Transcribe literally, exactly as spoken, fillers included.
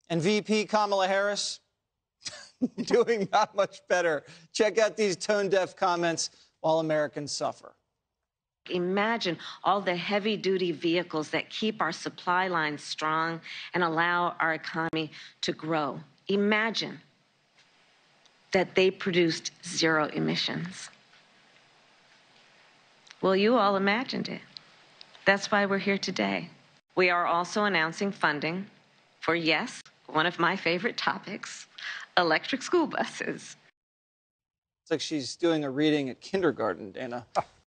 And V P Kamala Harris, doing not much better. Check out these tone-deaf comments while Americans suffer. Imagine all the heavy-duty vehicles that keep our supply lines strong and allow our economy to grow. Imagine that they produced zero emissions. Well, you all imagined it. That's why we're here today. We are also announcing funding for, yes, one of my favorite topics, electric school buses. It's like she's doing a reading at kindergarten, Dana.